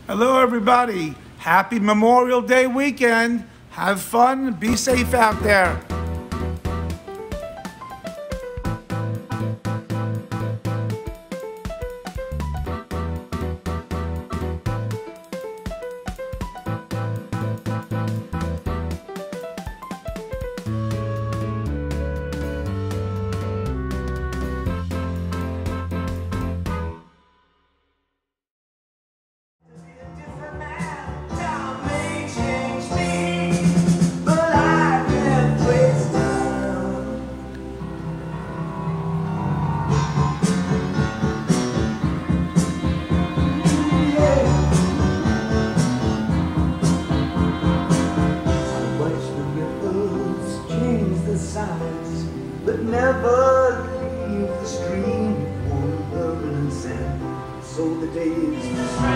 Hello, everybody. Happy Memorial Day weekend. Have fun. Be safe out there. But never leave the stream for permanent sand. So the days